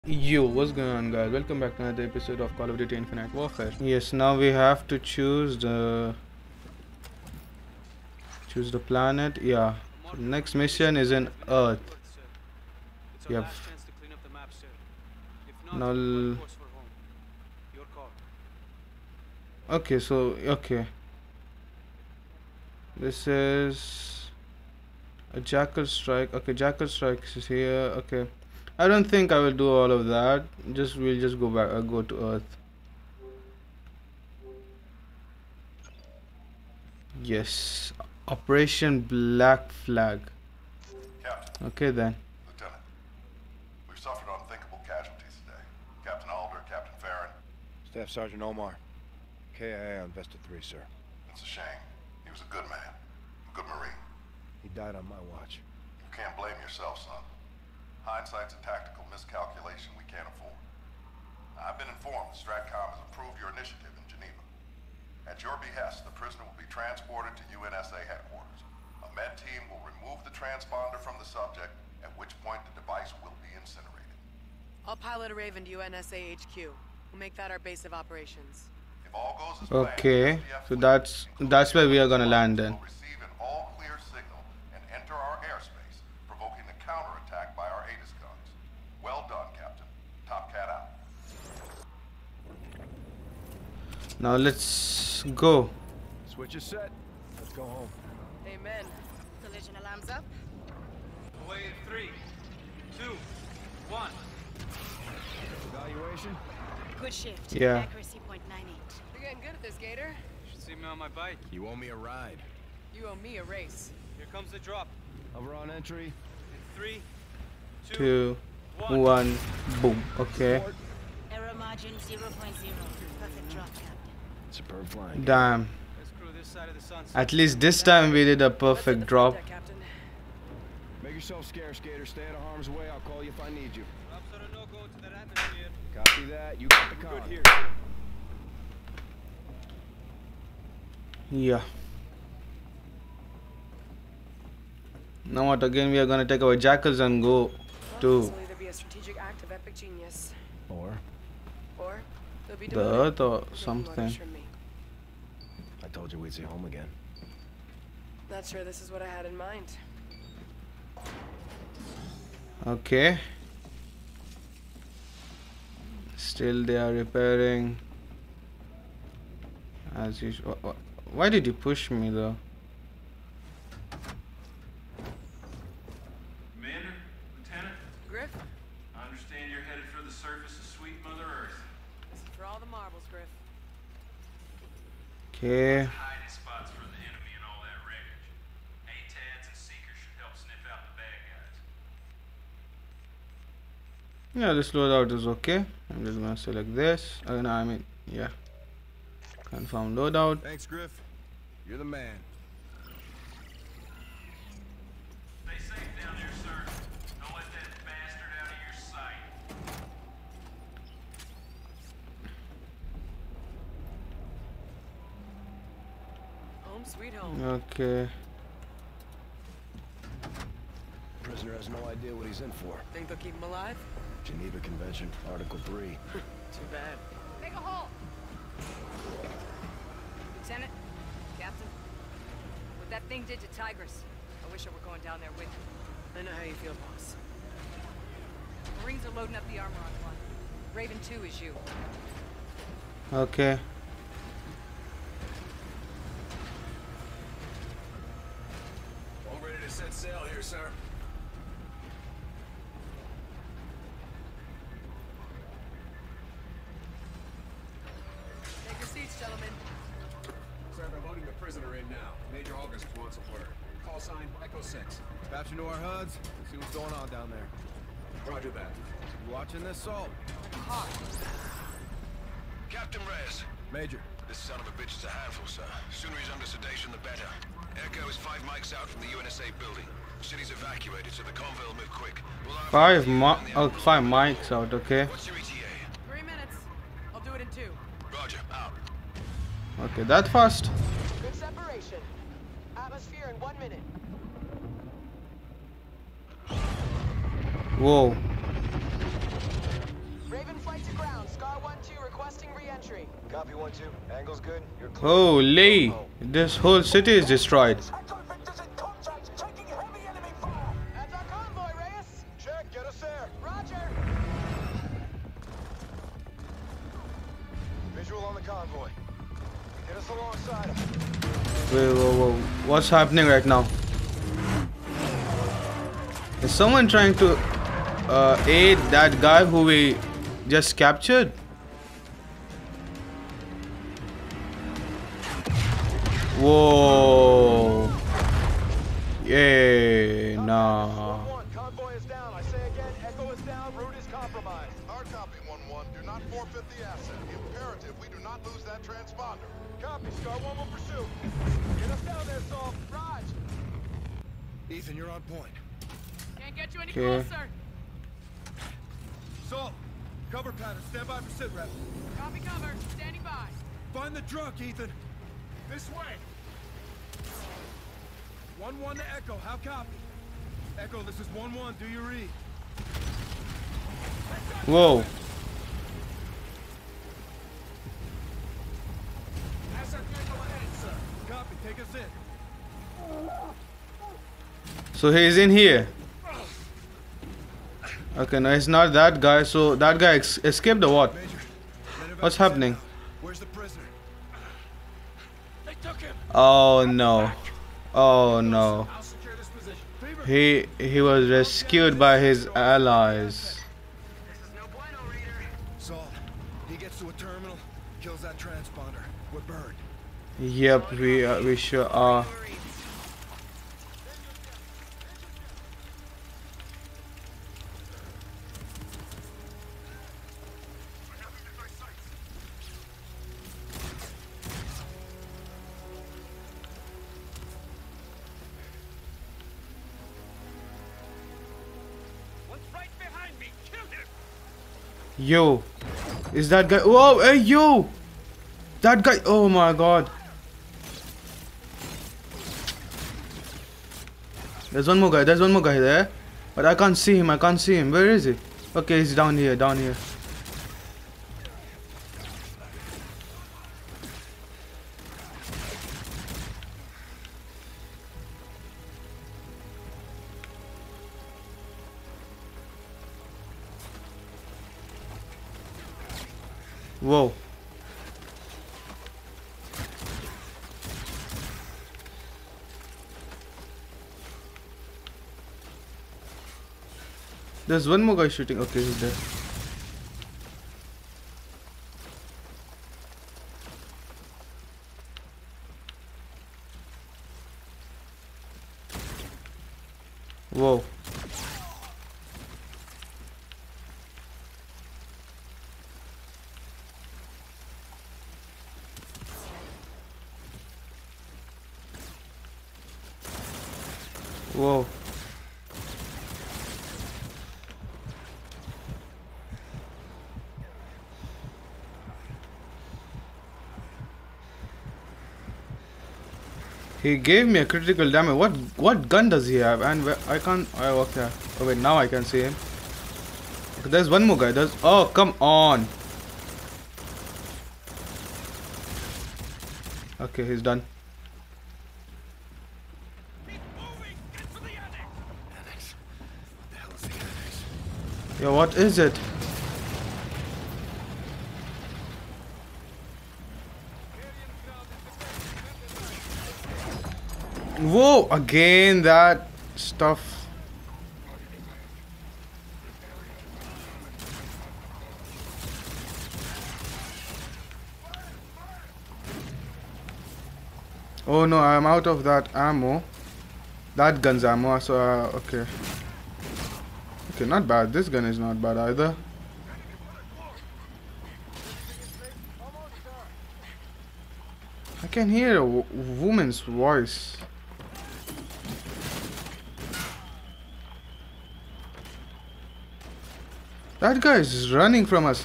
Yo, what's going on, guys? Welcome back to another episode of Call of Duty Infinite Warfare. Yes, now we have to choose the planet. Yeah. So next mission is in Earth. Yep. Now okay. This is a Jackal Strike. Okay, Jackal Strike is here. Okay. I don't think I will do all of that. We'll just go back go to Earth. Yes. Operation Black Flag. Captain. Okay then. Lieutenant. We've suffered unthinkable casualties today. Captain Alder, Captain Farron. Staff Sergeant Omar. KIA on Vesta 3, sir. It's a shame. He was a good man. A good Marine. He died on my watch. You can't blame yourself, son. Hindsight's a tactical miscalculation we can't afford. I've been informed that STRATCOM has approved your initiative in Geneva. At your behest, the prisoner will be transported to UNSA headquarters. A med team will remove the transponder from the subject, at which point the device will be incinerated. I'll pilot a Raven to UNSA HQ. We'll make that our base of operations. If all goes as planned, Okay, SDF so that's where we are gonna land then. will receive an all-clear signal and enter our airspace, provoking the counterattack by our Aegis guns. Well done, Captain. Top Cat out. Now let's go. Switch is set. Let's go home. Amen. Collision alarms up. Away in 3, 2, 1. Evaluation? Good shift. Yeah. Accuracy .98. You're getting good at this, Gator. Should see me on my bike. You owe me a ride. You owe me a race. Here comes the drop. Hover on entry. In 3, 2, 2, 1. 1, boom. Okay. Error margin 0.0. Perfect drop, Captain. Superb flying. Damn. Let's crew this side of the sunset. At least this time we did a perfect drop. Captain. Make yourself scarce, Gator. Stay out of harm's way. I'll call you if I need you. Drops are a no-go to that atmosphere. Copy that. You got the Good con. here. Yeah. Now what? Again, we are gonna take our jackals and go This to will either be a strategic act of epic genius, Or, or they'll be the doing Earth or orders something. from me. I told you we'd see home again. Not sure this is what I had in mind. Okay. Still they are repairing as usual. Why did you push me though? Commander, Lieutenant, Griff, I understand you're headed for the surface of sweet Mother Earth. this is for all the marbles, Griff. Okay. Hiding spots for the enemy and all that wreckage. ATADs and Seekers should help sniff out the bad guys. Yeah, this loadout is okay. I'm just gonna select this. No, I mean, yeah. Confirm loadout. Thanks, Griff. You're the man. Stay safe down there, sir. Don't let that bastard out of your sight. Home sweet home. Okay. Prisoner has no idea what he's in for. Think they'll keep him alive? Geneva Convention, Article 3. Too bad. Make a hole. Lieutenant, Captain, what that thing did to Tigris. I wish I were going down there with you. I know how you feel, boss. Marines are loading up the armor on one. Raven 2 is you. Okay. All ready to set sail here, sir. Take your seats, gentlemen. Sir, they're loading the prisoner in now. Major August wants a word. Call sign Echo 6. Capture to our HUDs. See what's going on down there. Roger that. You watching this, Salt? Captain Reyes, Major. this son of a bitch is a handful, sir. Sooner he's under sedation, the better. Echo is 5 mics out from the UNSA building. City's evacuated, so the convoy will move quick. We'll have 5 mics out. Okay. What's your ETA? 3 minutes. I'll do it in 2. Roger, out. Okay, that fast. Good separation. Atmosphere in 1 minute. Whoa. Raven flight to ground. Scar 1-2 requesting re-entry. Copy 1-2. Angle's good. You're clear. Holy, this whole city is destroyed. That's our convoy, Reyes. Check. Get us there. Roger. Visual on the convoy. Get us alongside him. Wait, whoa. What's happening right now? Is someone trying to aid that guy who we just captured? Whoa. Yay, nah. Convoy is down. I say again, Echo is down. Route is compromised. Hard copy, 1-1. Do not forfeit the asset. Imperative we do not lose that transponder. Copy. Scar 1 will pursue. Get us down there, Saul. Raj. Ethan, you're on point. Can't get you any Okay. closer. Saul, cover pattern. Stand by for sit rep. Copy cover. Standing by. Find the drunk, Ethan. This way. 1-1 to Echo. How copy? Echo, this is 1-1. Do your read. Whoa. Asset vehicle ahead, sir. Copy. Take us in. So he's in here. Okay, no, it's not that guy. So that guy escaped or what? Major. What's happening? Where's the prisoner? They took him. Oh no. Oh no. I'll secure this position. He was rescued by his allies. Saul, he gets to a terminal, kills that transponder. We're burned. Yep, we sure are. One's right behind me. Kill him. Yo, is that guy? Whoa, hey yo, that guy. Oh my god. There's one more guy there, but I can't see him. Where is he? Okay, he's down here. Whoa. There's one more guy shooting. Okay, he's there. Whoa. Whoa. He gave me a critical damage. What gun does he have? And I can't. Okay. Oh wait, now I can see him. Okay, there's one more guy. Oh, come on. Okay, he's done. Yo, what is it? Whoa, again that stuff. Oh no, I'm out of that ammo. That gun's ammo, so okay. Okay, not bad. This gun is not bad either. I can hear a woman's voice. That guy is running from us.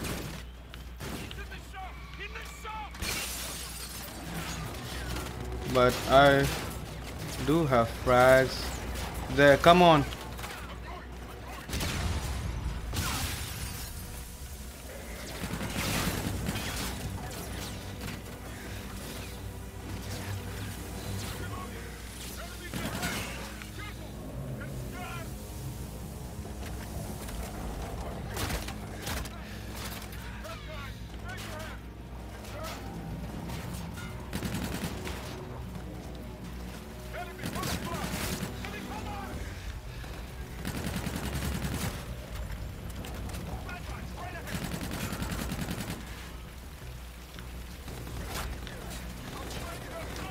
But I do have frags. There, come on.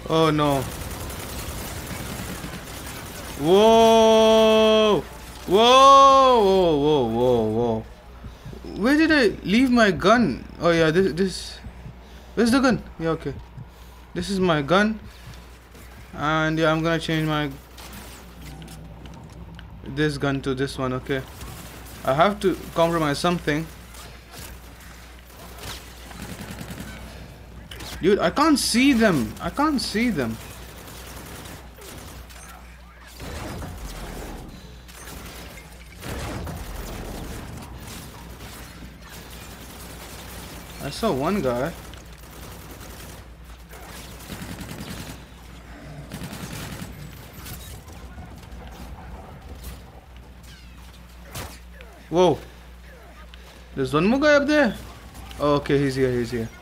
Oh no. Whoa! Whoa! Whoa! Whoa! Whoa! Whoa! Where did I leave my gun? Oh yeah, this. Where's the gun? Yeah, okay. This is my gun, and yeah, I'm gonna change this gun to this one. Okay, I have to compromise something. Dude, I can't see them. I can't see them. I saw one guy. Whoa. There's one more guy up there. Oh, okay, he's here, he's here.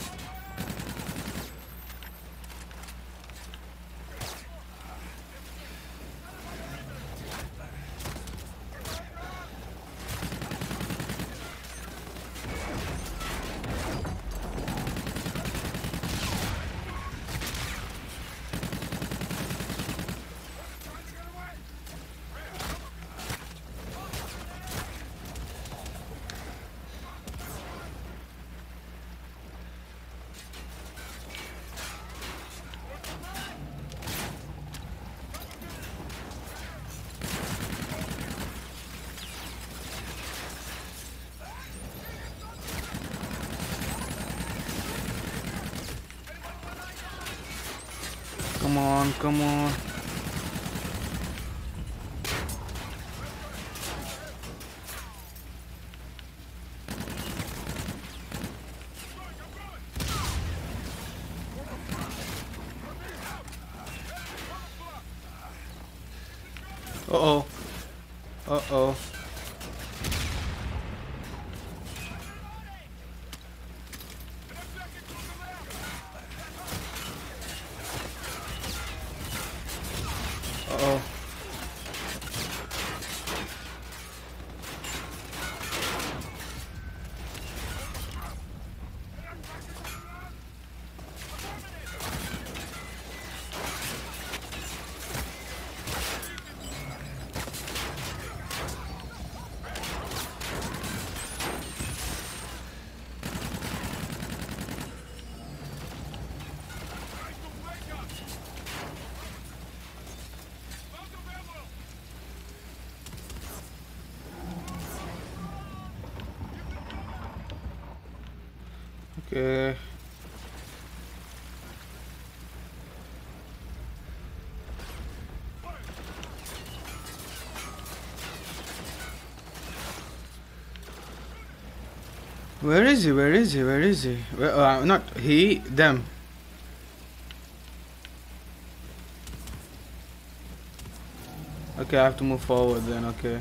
Come on, come on. Uh-oh. Uh-oh. Uh-oh. Okay. Where is he? Where is he? Where is he? Where, not he, them. Okay, I have to move forward then, okay.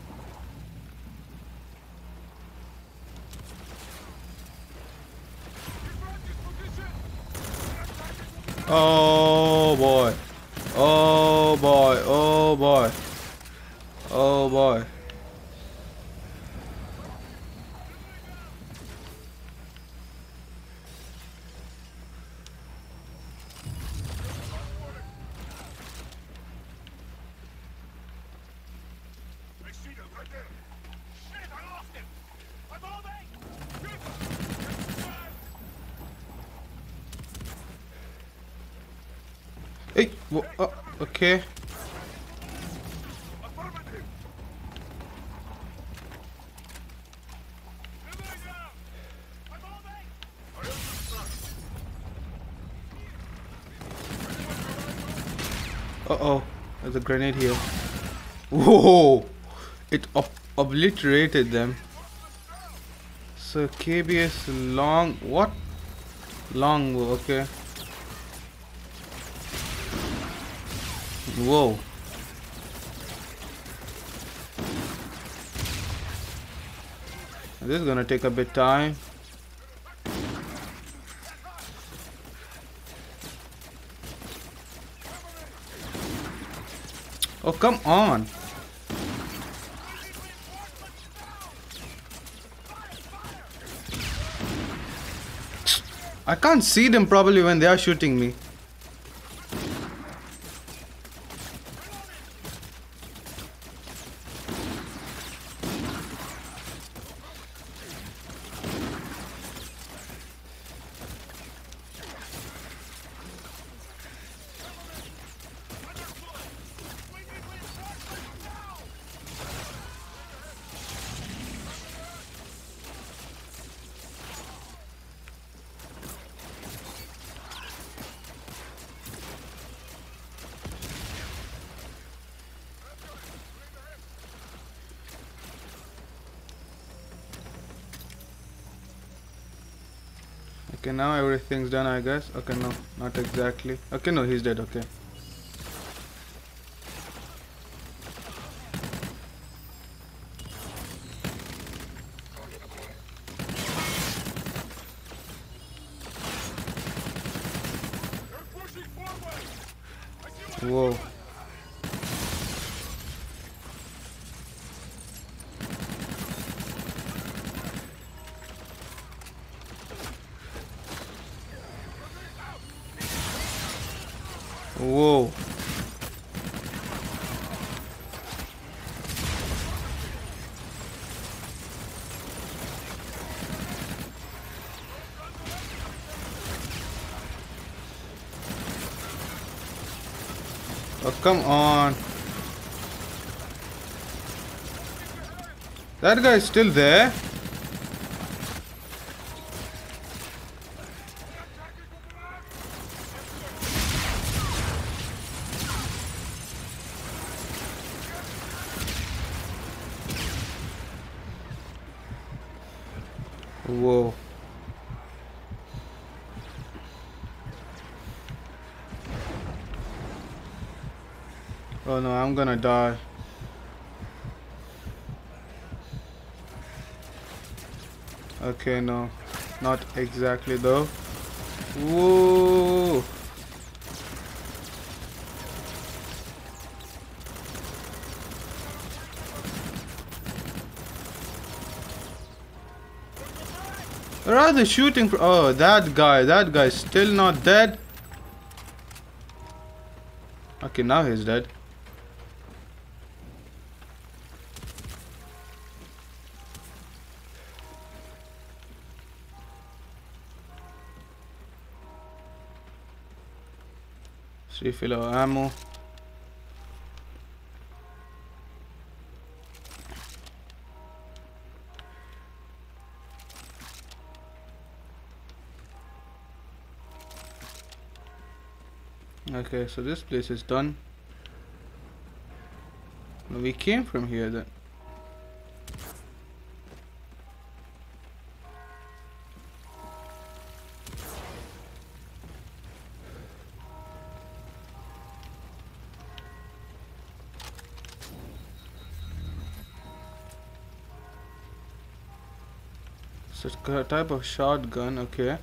Oh boy. Oh boy. Oh boy. Oh boy. Hey, okay. Uh-oh, there's a grenade here. Whoa! It obliterated them. So KBS long, what? Longbow, okay. Whoa. This is gonna take a bit time. Oh, come on. I can't see them properly when they are shooting me. Okay, now everything's done, I guess. Okay, no, not exactly. Okay, no, he's dead. Okay. Whoa. Whoa. Oh, come on. That guy's still there. Whoa. Oh no, I'm gonna die. Okay, no. Not exactly though. Whoa. Where are they shooting from? Oh, that guy's still not dead. Okay, now he's dead. Refill our ammo. Okay, so this place is done. We came from here then. So it's a type of shotgun, okay.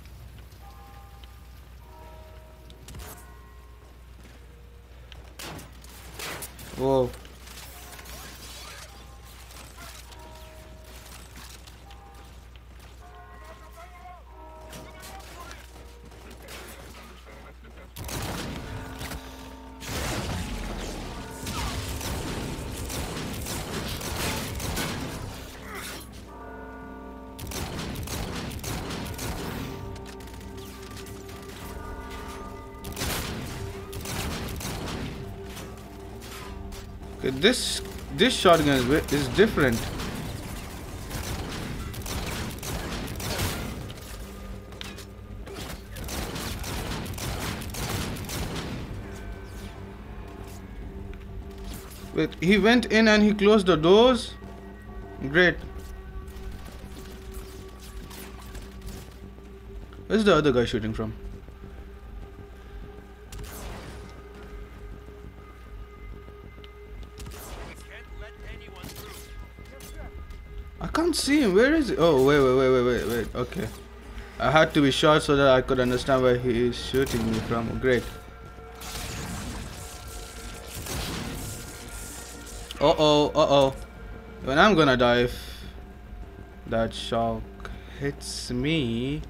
Whoa. Okay, this shotgun is different. Wait, he went in and he closed the doors? Great. Where's the other guy shooting from? I can't see him. Where is he? Oh, wait. Okay. I had to be short so that I could understand where he is shooting me from. Great. Uh-oh. When I'm gonna die if that shock hits me.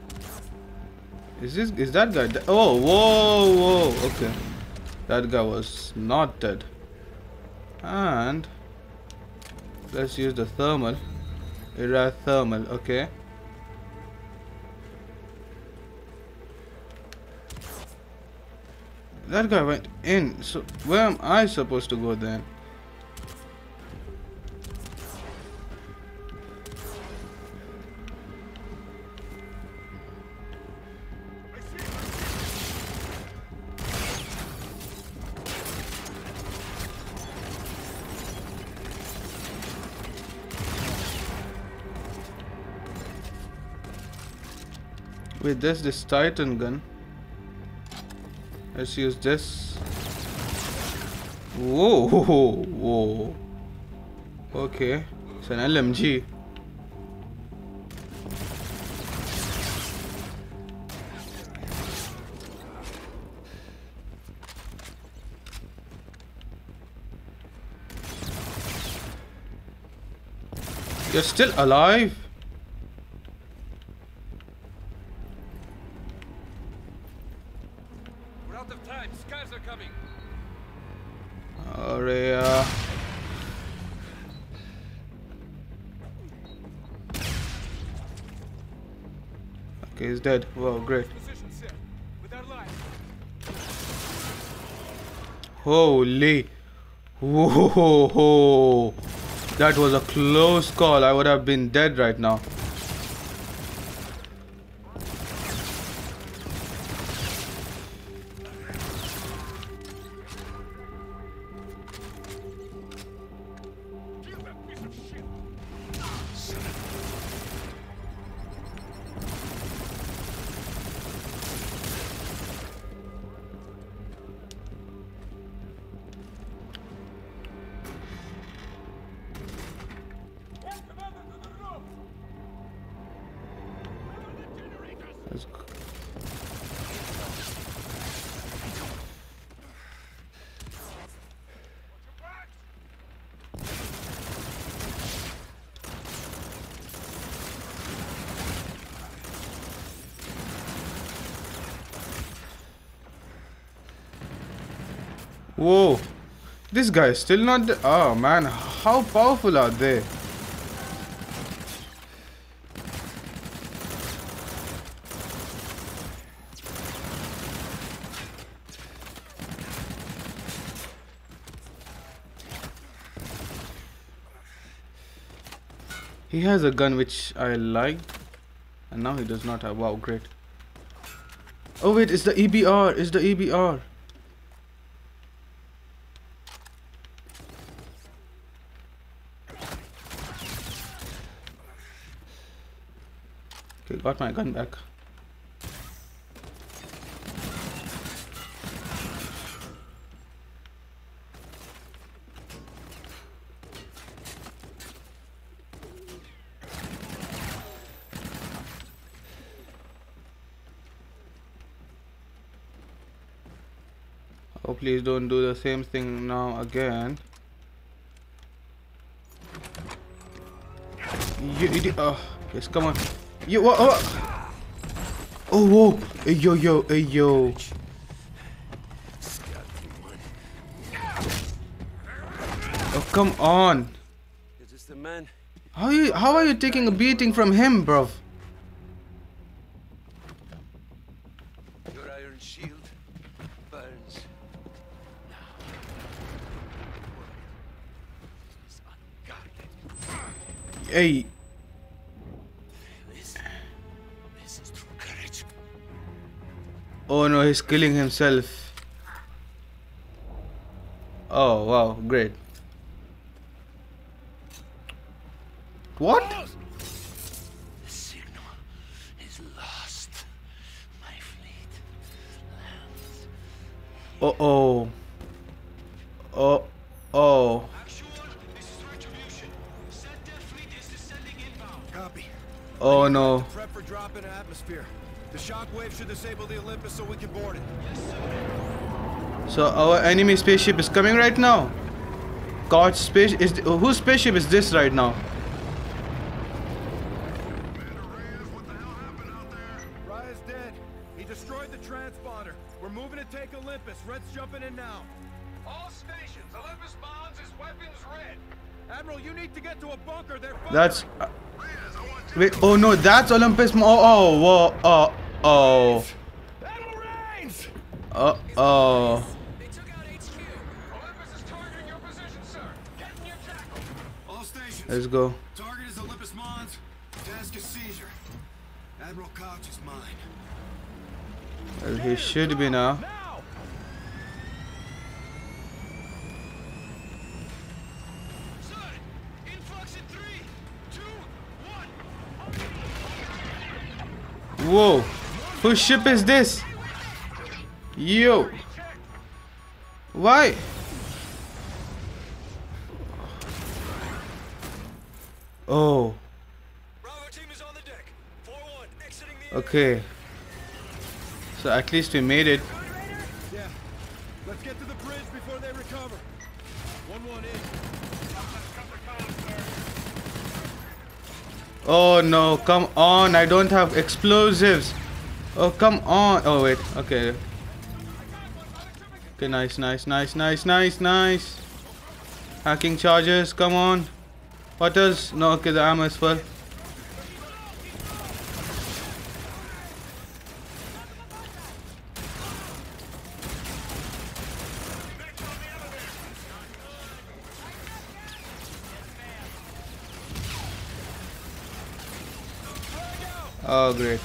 Is that guy dead? Oh, whoa. Okay. That guy was not dead. And let's use the thermal. Thermal, okay. That guy went in. So where am I supposed to go then? Wait, there's this Titan gun. Let's use this. Whoa, whoa. Okay, it's an LMG. You're still alive? We're out of time. Scars are coming. Alright. Okay, he's dead. Wow, great. Position set. With our line. Holy. Whoa. That was a close call. I would have been dead right now. Let's go. Whoa, this guy is still not the— oh man, how powerful are they? He has a gun which I like, and now he does not have. Wow, great. Oh wait, it's the EBR. It's the EBR. Okay, got my gun back. Oh, please don't do the same thing now again. You idiot. Oh, yes, come on. You, oh, whoa. Hey, yo. Hey, yo. Oh, come on. Is this the man? How are you taking a beating from him, bruv? Your iron shield burns. Hey. This is true courage. Oh no, he's killing himself. Oh wow, great. What? The signal is lost. My fleet lands. Oh. Actual, this is Retribution. SETDEF fleet is descending inbound. Copy. Oh no. Prep for drop into atmosphere. The shockwave should disable the Olympus so we can board it. So our enemy spaceship is coming right now. God's space is— whose spaceship is this right now? Raya's dead. He destroyed the transponder. We're moving to take Olympus. Red's jumping in now. All stations, Olympus Bonds is weapons red. Admiral, you need to get to a bunker. They're firing. That's— wait, oh no, that's Olympus. Oh. Admiral Raines! Oh. They took out HQ. Olympus is targeting your position, sir. Get in your tackle. All stations. Let's go. Target is Olympus Mons. Task is seizure. Admiral Koch is mine. Well, he should be now. Now! Sir, influx in 3, 2, 1. Whoa. Whose ship is this? Yo. Why? Oh. Bravo team is on the deck. 4-1, exiting the Okay. So at least we made it. Yeah. Let's get to the bridge before they recover. 1-1 in. Oh no, come on. I don't have explosives. Oh, come on. Oh, wait. Okay. Okay, nice, nice, nice, nice, nice, nice. Hacking charges. Come on. What else? No, okay, the ammo is full. Oh, great.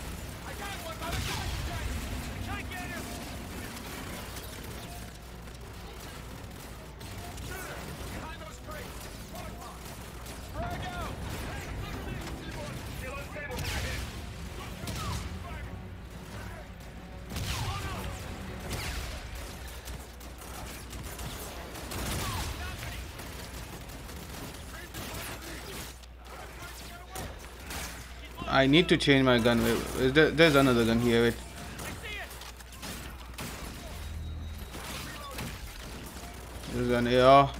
I need to change my gun. Wait, there's another gun here. Wait. There's an AR.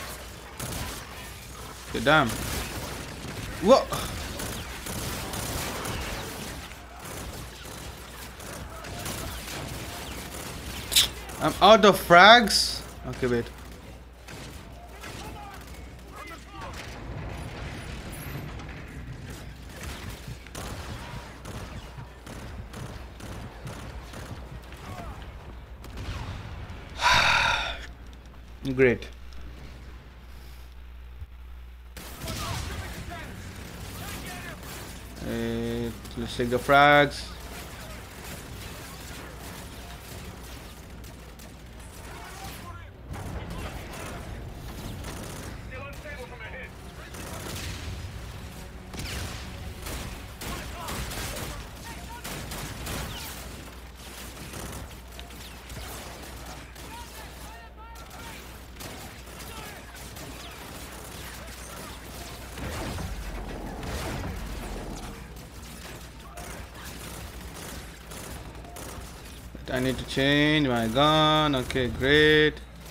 Okay, damn. Whoa! I'm out of frags. Okay, wait. Great. Let's take the frags. I need to change my gun. Okay, great.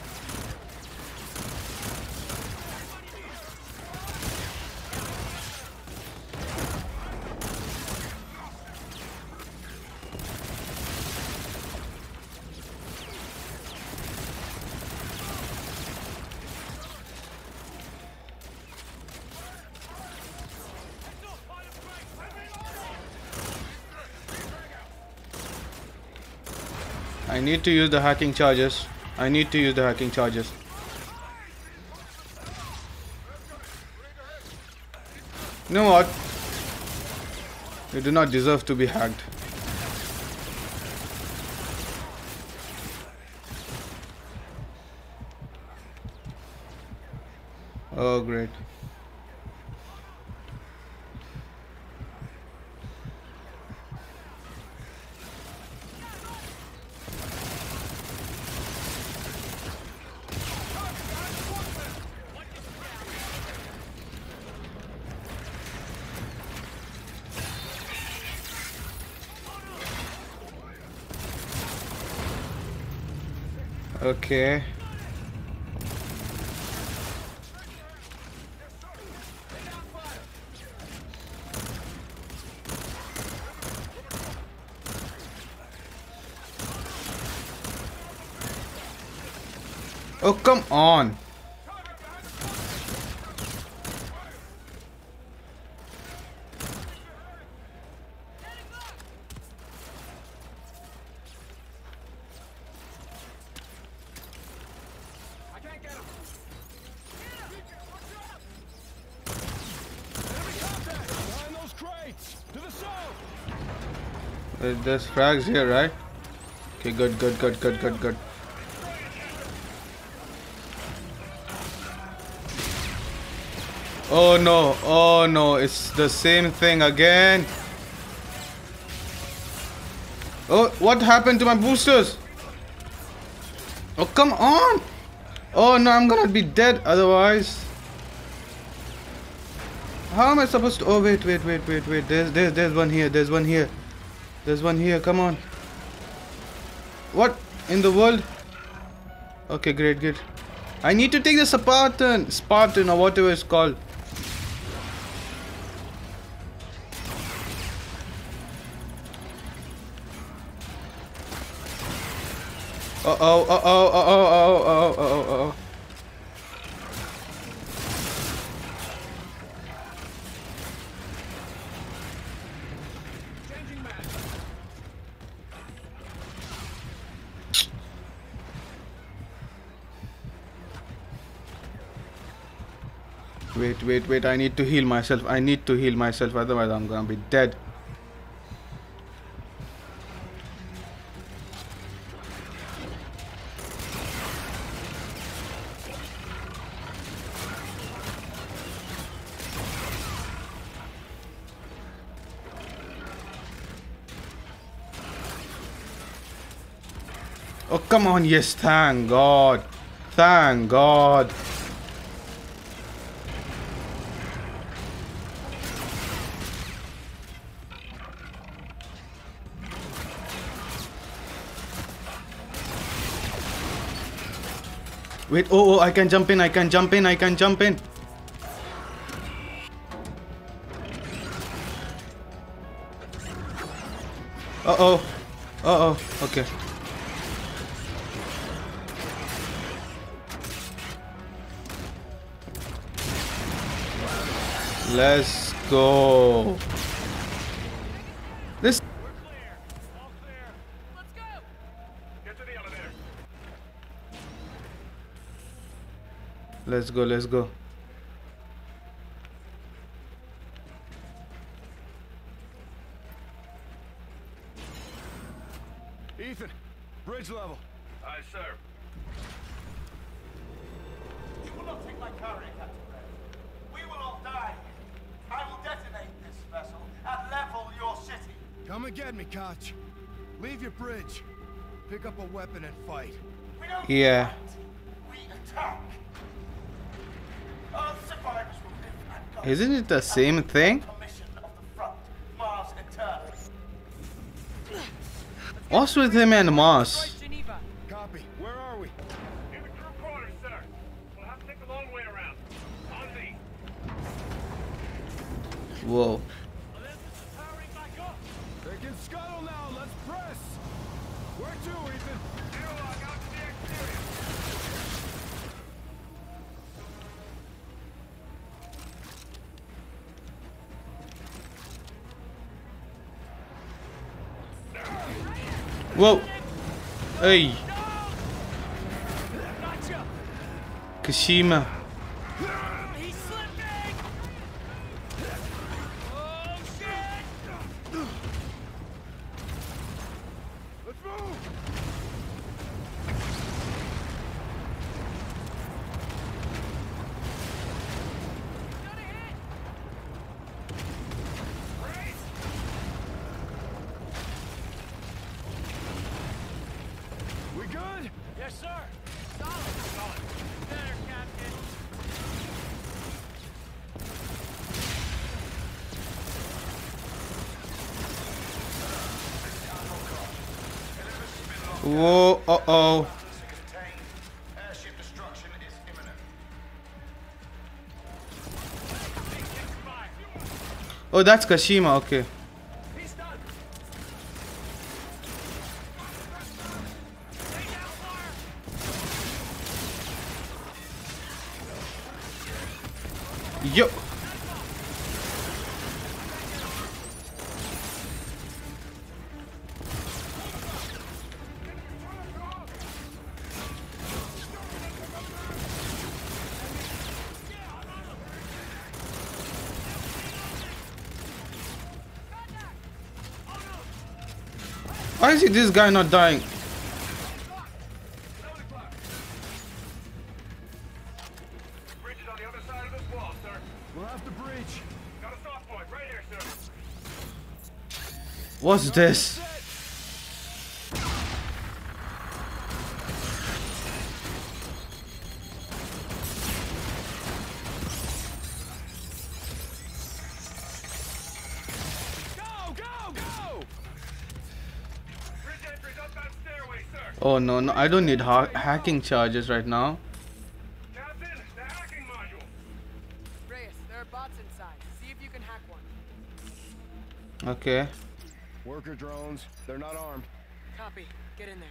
I need to use the hacking charges. I need to use the hacking charges. You know what? You do not deserve to be hacked. Oh, great. Okay. Oh, come on. There's frags here, right? Okay, good, good, good, good, good, good. Oh no, it's the same thing again. Oh, what happened to my boosters? Oh, come on! Oh no, I'm gonna be dead otherwise. How am I supposed to? Oh wait. There's one here. There's one here. There's one here. Come on. What in the world? Okay, great. I need to take the Spartan or whatever it's called. Oh. Wait. I need to heal myself. Otherwise I'm gonna be dead. Oh, come on. Yes, thank God. Wait, oh, I can jump in. Uh-oh, okay. Let's go. This. We're clear. All clear. Let's go. Get to the elevator. Let's go. Ethan, bridge level. Aye, sir. You will not take my car in, Captain Red. We will all die. I will detonate this vessel and level your city. Come and get me, Koch. Leave your bridge. Pick up a weapon and fight. We don't Yeah. fight. We attack. Our survivors will live and go. Isn't it the same thing? Commission of the front, Mars Eternal. What's with him and Mars? Geneva. Copy. Where are we? In the crew quarters, sir. We'll have to take the long way around. On me. Whoa. They can scuttle now. Let's press. Where to, Ethan? Airlock out to the exterior. Whoa. Hey. Gotcha. Kashima. He's slipping. Oh shit. Let's move. We good? Yes, sir. Solid. Better, Captain. Whoa. Uh-oh. Airship destruction is imminent. Oh, that's Kashima. Okay. He's done. Yo. Why is this guy not dying? Bridge is on the other side of this wall, sir. We'll have to bridge. Got a soft point right here, sir. What's this? Oh no, no, I don't need hacking charges right now. Captain, the hacking module. Reyes, there are bots inside. See if you can hack one. Okay. Worker drones. They're not armed. Copy. Get in there.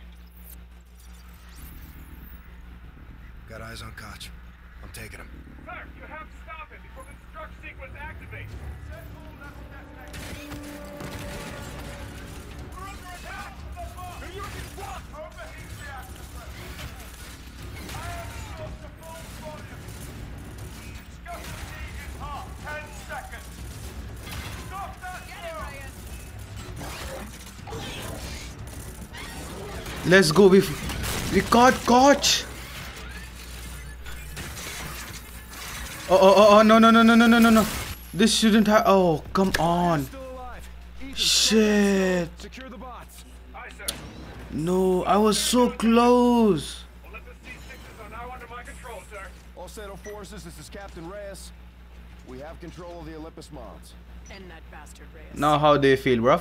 Got eyes on Koch. I'm taking him. Sir, you have to stop it before the destruct sequence activates. Central level destination. We're under attack! The Union's blocked! Overheat reactor pressure. I have source to full volume. Discussion siege is hot. 10 seconds. Stop that! Get it, Reyes! Let's go. We caught Koch. Oh, no. This shouldn't have. Oh, come on. Shit. Secure the bots. Aye, sir. No, I was so close. Olympus C6s are now under my control, sir. All Settle forces, this is Captain Reyes. We have control of the Olympus Mons. End that bastard, Reyes. Now how they feel, bruv?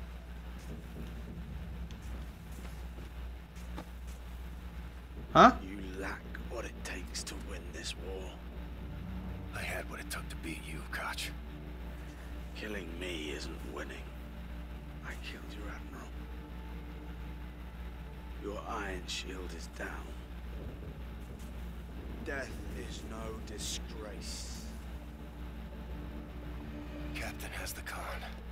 Huh? You lack what it takes to win this war. I had what it took to beat you, Koch. Killing me isn't winning. I killed your admiral. Your iron shield is down. Death is no disgrace. Captain has the con.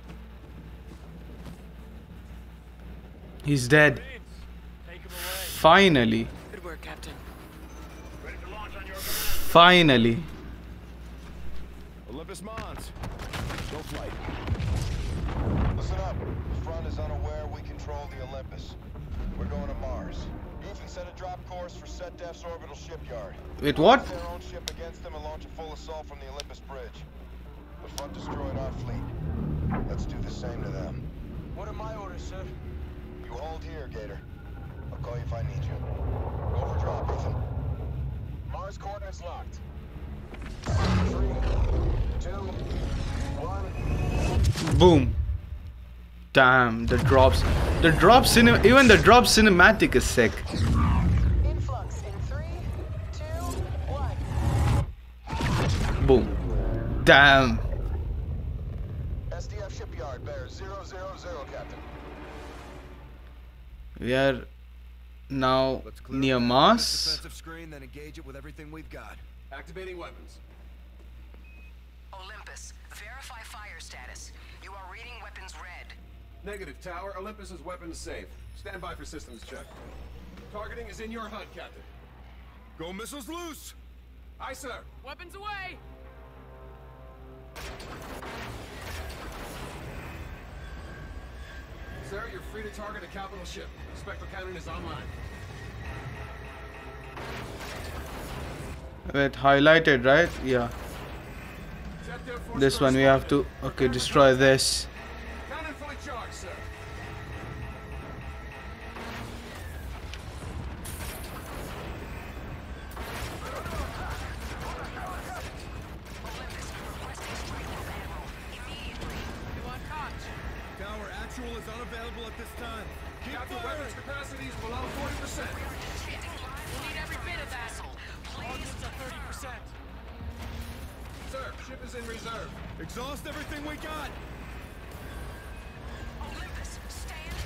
He's dead. Take him away. Finally. Good work, Captain. Ready to launch on your command. Finally. Olympus Mons. Go flight. Listen up. The front is unaware we control the Olympus. We're going to Mars. Ethan set a drop course for SetDef's orbital shipyard. Wait, what? Their own ship against them and launch a full assault from the Olympus bridge. The front destroyed our fleet. Let's do the same to them. What are my orders, sir? You hold here, Gator. I'll call you if I need you. Go for drop, Ethan. Mars coordinates locked. 3, 2, 1. Boom. Damn, the drops. Even the drop cinematic is sick. Influx in 3, 2, 1. Boom. Damn. SDF shipyard, bear 000, Captain. We are now Let's clear near the Mars. defensive screen, then engage it with everything we've got. Activating weapons. Olympus, verify fire status. You are reading weapons red. Negative, Tower. Olympus is weapons safe. Stand by for systems check. Targeting is in your HUD, Captain. Go missiles loose. Aye, sir. Weapons away! Sir, you're free to target a capital ship. Spectral cannon is online. Wait, highlighted, right? Yeah. This one we have to, okay, destroy this. Cannon fully charged, sir. You want Koch? Tower, actual is unavailable at this time. Keep Captain, firing. weapons capacity is below 40%. We'll need every bit of that. Targets are 30%. Sir, ship is in reserve. Exhaust everything we got. Olympus, stand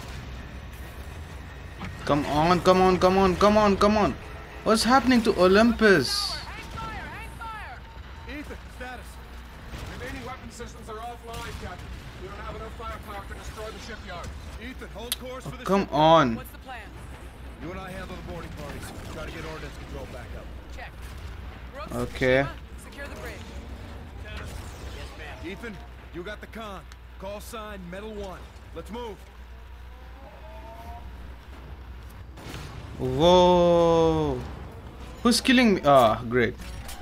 down. Come on. What's happening to Olympus? Hang fire! Ethan, status. Remaining weapon systems are offline, Captain. We don't have enough firepower to destroy the shipyard. Ethan, hold course for the Come ship. on. What's the plan? You and I handle the boarding parties. Try to get ordnance control back up. Check. Brooks, Okay. Shima, secure the bridge. Ethan, you got the con. Call sign Metal 1. Let's move. Whoa. Who's killing me? Ah, great.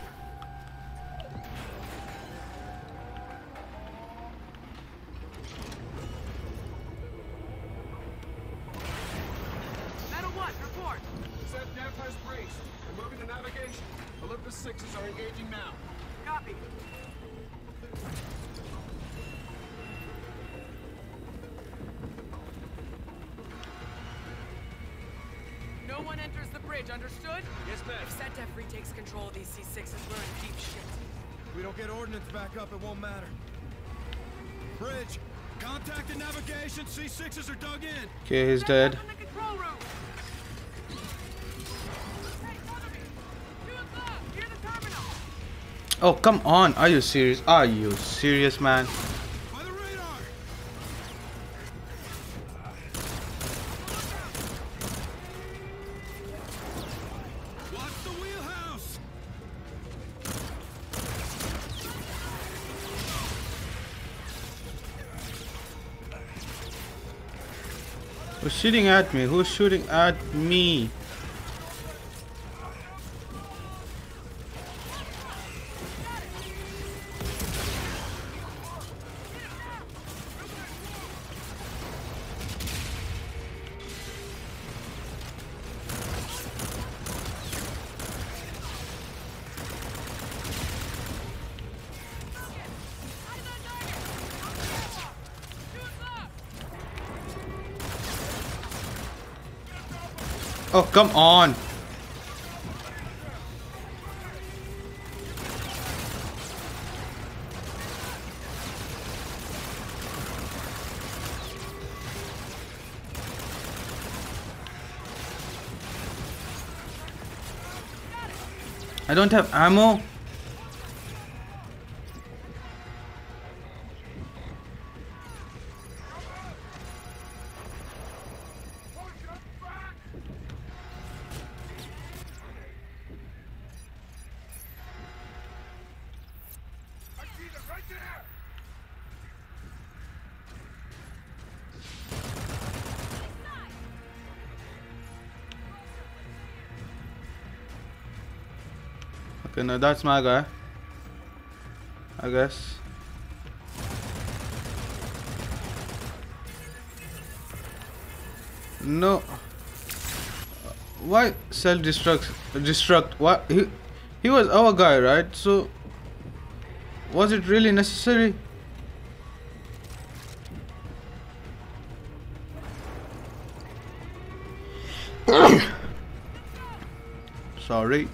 Metal 1, report. SetDef has breached. Removing the navigation. Olympus 6s are engaging now. Copy. one enters the bridge, understood? Yes, ma'am. If Sentef retakes control of these C6s, we're in deep shit. If we don't get ordnance back up, it won't matter. Bridge, contact and navigation. C6s are dug in. Okay, he's dead. Up in the control room. Hey, follow me. 2 o'clock, near the terminal. Oh, come on. Are you serious? Are you serious, man? By the radar. Watch the wheelhouse. Who's shooting at me? Who's shooting at me? Oh, come on. I don't have ammo. Okay, no, that's my guy, I guess. No. Why self-destruct? What? He was our guy, right? So was it really necessary? Sorry.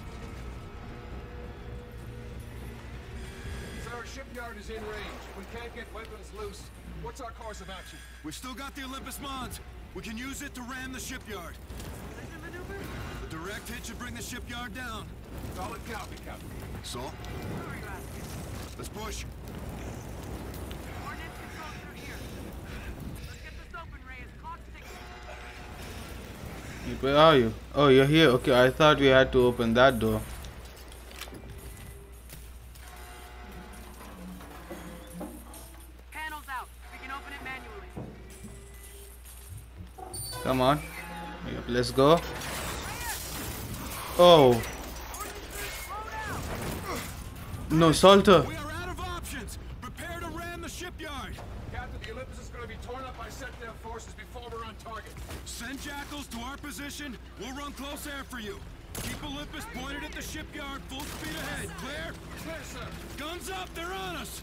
Sir, shipyard is in range. We can't get weapons loose. What's our course of action? We've still got the Olympus Mons. We can use it to ram the shipyard. A direct hit should bring the shipyard down. Solid copy, Captain. So? Let's push. Ordnance control through here. Let's get this open, Reyes. Clock's ticking. Where are you? Oh, you're here. Okay, I thought we had to open that door. Panel's out. We can open it manually. Come on. Yep, let's go. Oh. No, Salter. We are out of options. Prepare to ram the shipyard. Captain, the Olympus is going to be torn up by Sentinel forces before we're on target. Send Jackals to our position. We'll run close air for you. Keep Olympus pointed at the shipyard. Full speed ahead. Clear? Clear, sir. Guns up. They're on us.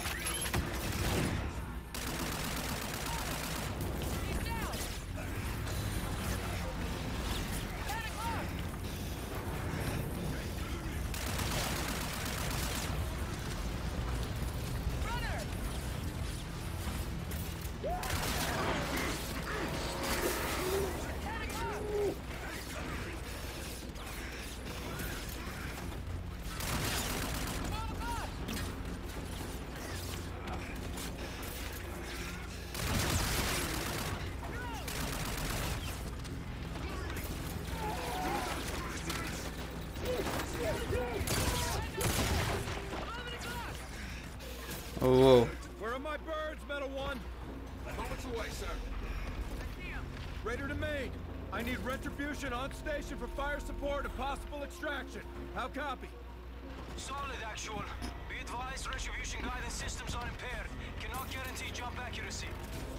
Oh, whoa. Where are my birds, Metal One? Moments away, sir. Raider to main. I need retribution on station for fire support and possible extraction. How copy? Solid, actual. Be advised, retribution guidance systems are impaired. Cannot guarantee jump accuracy.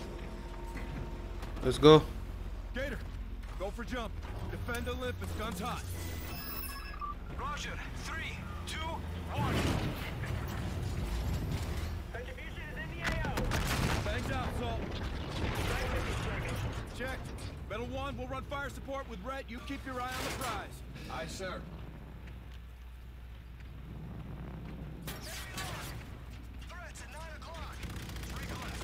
Let's go. Gator, go for jump. Defend Olympus, guns hot. Roger. 3, 2, 1. Banged out, Salt. Checked. Metal 1, we'll run fire support with Rhett. You keep your eye on the prize. Aye, sir. Threats at 9 o'clock. 3 left.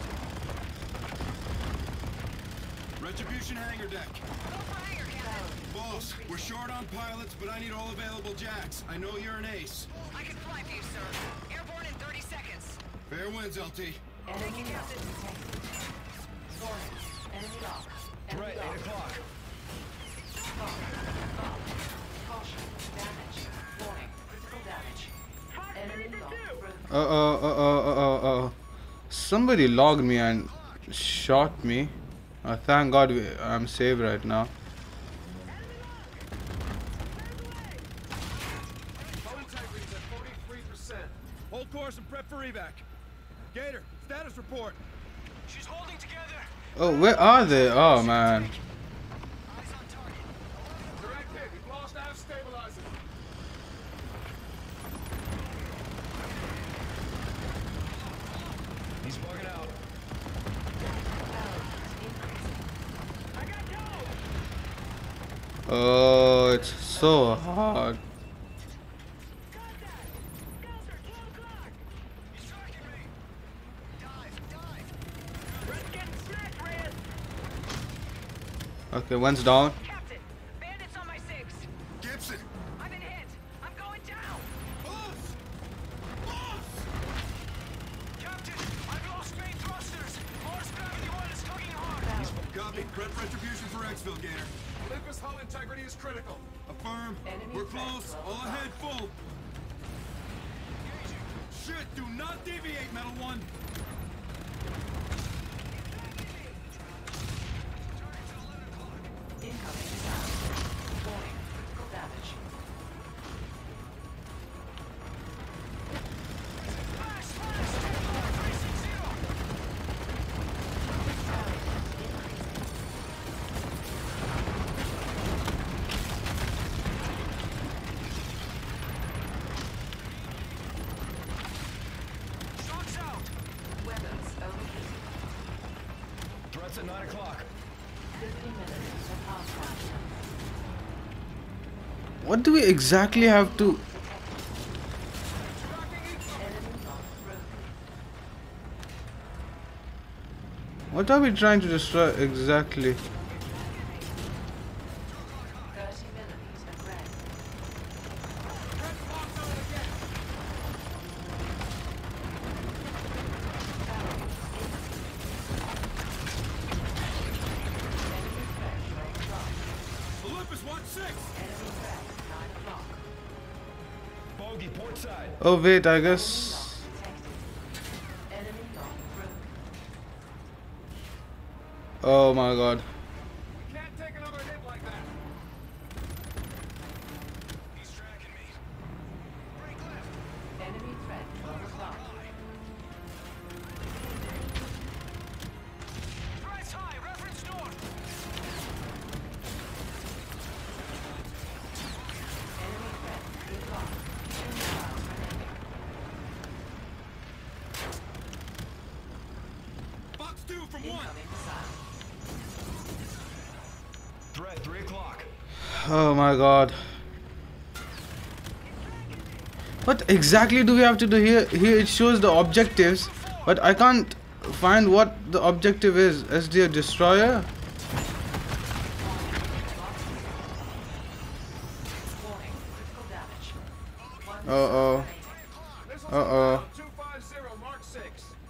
Retribution hangar deck. Go for hangar, Captain. Boss, we're short on pilots, but I need all available jacks. I know you're an ace. I can fly for you, sir. Airborne in 30 seconds. Fair winds, LT. Thank you, Captain. Enemy lock. Right, 8 o'clock. Caution. Damage. Warning. Critical damage. Enemy lock. Somebody logged me and shot me. Thank God I'm safe right now. Hull integrity's at 43%. Hold course and prep for evac. Gator, status report. She's holding together. Oh, where are they? Oh man. Eyes on target. Direct hit. We've lost aft stabilizer. He's bugging out. Oh, it's so hard. He's tracking me. Dive, dive. Okay, one's down. Captain, bandits on my 6. Gibson. I've been hit. I'm going down. Boss! Boss! Captain, I've lost main thrusters. Mars gravity well is tugging hard. Copy. Prep retribution for exfil, Gator. Olympus hull integrity is critical. Affirm. We're close. All ahead, full. Shit, do not deviate, Metal 1. Incoming sound. Warning. Critical damage. Flash, flash, 360. Shots out. Weapons overheating. Threats at 9 o'clock. 15 minutes to pass function. What do we exactly have to? Enemy lock broken. What are we trying to destroy exactly? 30 millimeters of red. Olympus 1-6. Enemy threat. 9 o'clock. Bogey, port side. Oh wait, I guess. Detected. Enemy lock broken. Oh my God. We can't take another hit like that. He's tracking me. Break left. Enemy threat. 12 o'clock. Threats high. Reference north. Enemy threat. 3 o'clock. 2 miles remaining. Box 2 from 1. Incoming missile. Threat 3 o'clock. Oh my God. What exactly do we have to do here? Here it shows the objectives, but I can't find what the objective is. SD destroyer? Warning. Critical damage. Uh-oh. Uh-oh. 250, Mark 6.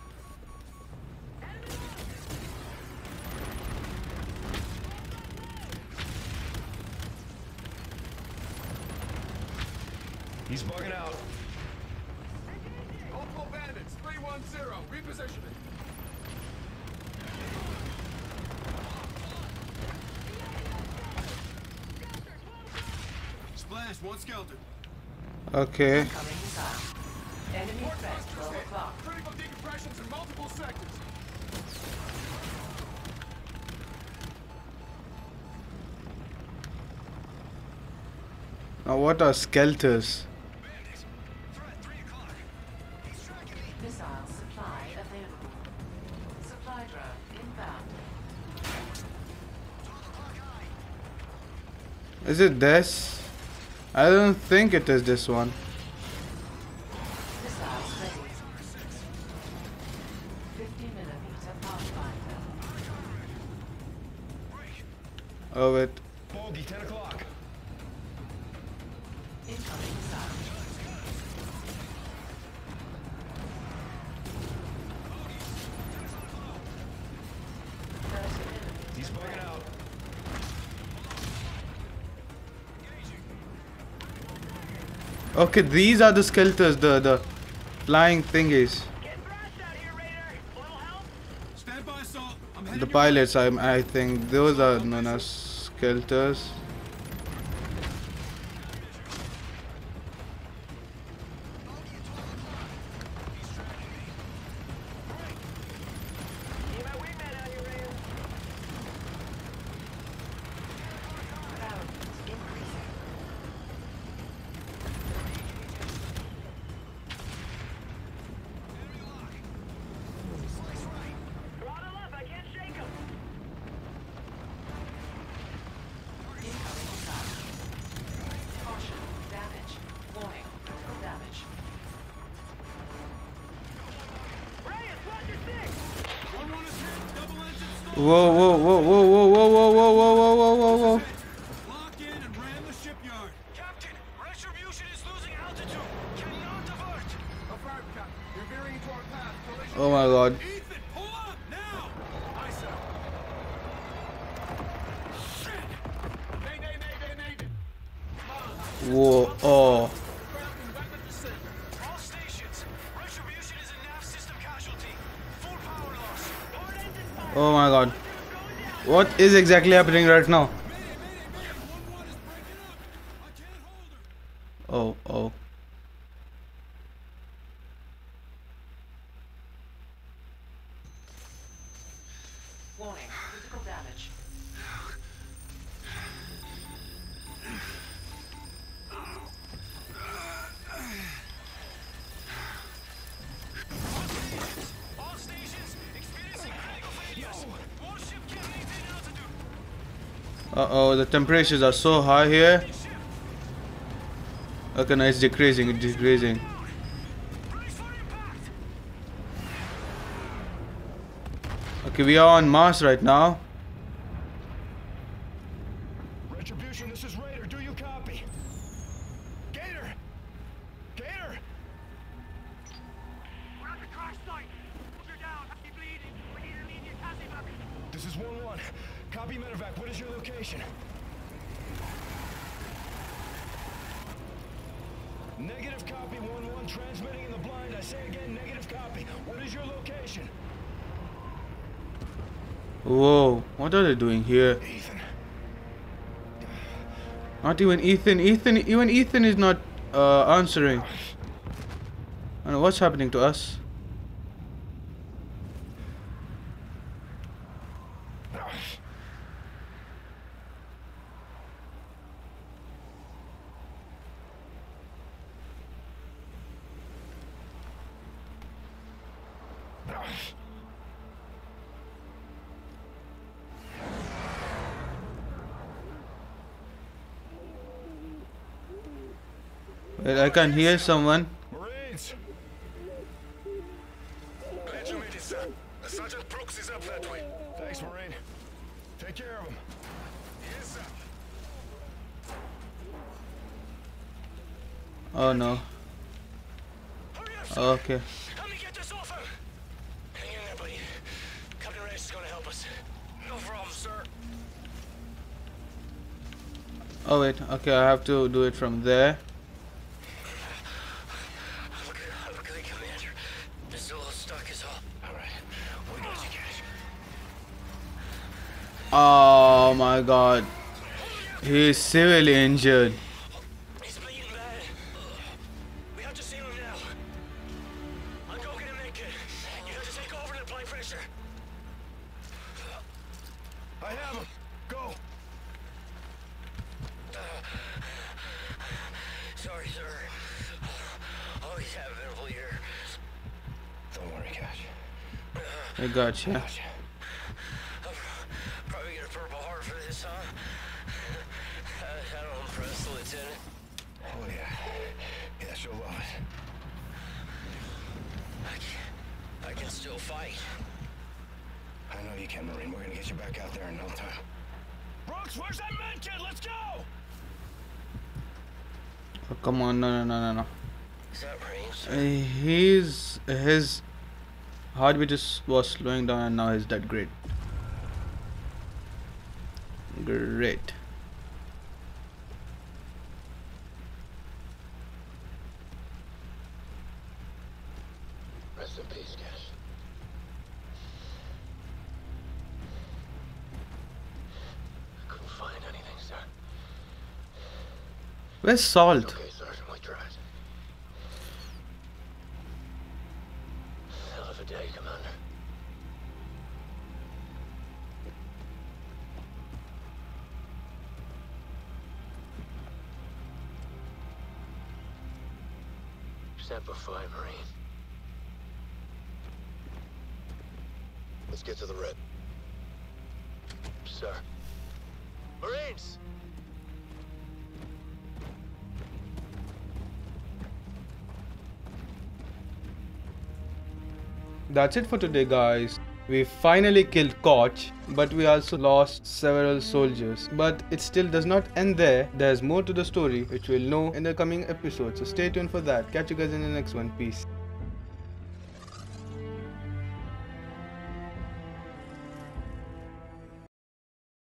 He's bugging out. Multiple bandits, 310, repositioning. Splash, 1 skeleton. Okay. Incoming missile. Enemy threat. 12 o'clock. Critical decompressions in multiple sectors. Now what are skelters? Bandit. Threat 3 o'clock. He's tracking me. Missile supply available. Supply drone inbound. 12 o'clock Is it this? I don't think it is this one. Missiles ready. 50mm Pathfinder. Oh wait. Bogey, 10 o'clock. Incoming missile. He's bugging out. Okay, these are the skeletons, the flying thingies. Stand by, Salt. I'm heading The your pilots, I think those are known as skeletons. Incoming missile. Caution. Damage. Warning. Critical damage. One is hit. Double engine stall. Whoa, whoa, whoa, whoa, whoa, whoa, whoa, whoa, whoa, whoa, whoa, whoa, whoa. Lock in and ram the shipyard. Captain, Retribution is losing altitude. Cannot divert. Affirmed, Captain. You're veering into our path. Collision. Oh my god. Ethan, pull up now. Aye, sir. Shit! Mayday. Whoa, oh. All stations. Retribution is a nav system casualty. Full power loss. Oh my god. What is exactly happening right now? Mayday. 1-1 is breaking up. I can't hold her. Oh, oh. Warning. Critical damage. All stations experiencing critical failures. Warship can't maintain altitude. Uh-oh, the temperatures are so high here. Okay, no, it's decreasing, it's decreasing. Brace for impact. Okay, we are on Mars right now. Retribution, this is Raider. Do you copy? Gator! Gator! We're at the crash site. You're down. Heavy bleeding. We need immediate evac. This is 1-1. Copy medevac. What is your location? Negative copy, 1-1. Transmitting in the blind. I say again, negative copy. What is your location? Whoa, what are they doing here? Ethan. Not even Ethan. Even Ethan is not answering. I don't know what's happening to us. Wait, I can hear someone. Marines! Glad you made it, sir. Sergeant Brooks is up that way. Thanks, Marine. Take care of him. Yes, sir. Oh no. Hurry up, sir. Okay. Help me get this off him. Hang in there, buddy. Captain Reyes is gonna help us. No problem, sir. Oh wait, okay, I have to do it from there. Okay, Commander. This little stuck is all. Alright. We got you, Cash. Oh my god. He is severely injured. He's bleeding bad. We have to see him now. I'll go get him naked. You have to take over and apply pressure. I have him. Go. Sorry, sir. Always have a miserable year. Don't worry, Cash. I gotcha. Gotcha. I'll probably get a purple heart for this, huh? How fight. I know you can, Marine. We're gonna get you back out there in no time. Brooks, where's that med kit? Let's go! Oh, come on, no. Is that Marines? His heartbeat was slowing down and now he's dead. Great. Rest in peace, Cash. I couldn't find anything, sir. Where's Salt? Okay, Sergeant, we tried. Hell of a day, Commander. Semper Fi, Marine. Let's get to the red. Sir. Marines! That's it for today, guys. We finally killed Koch, but we also lost several soldiers. But it still does not end there. There's more to the story, which we'll know in the coming episodes. So stay tuned for that. Catch you guys in the next one. Peace.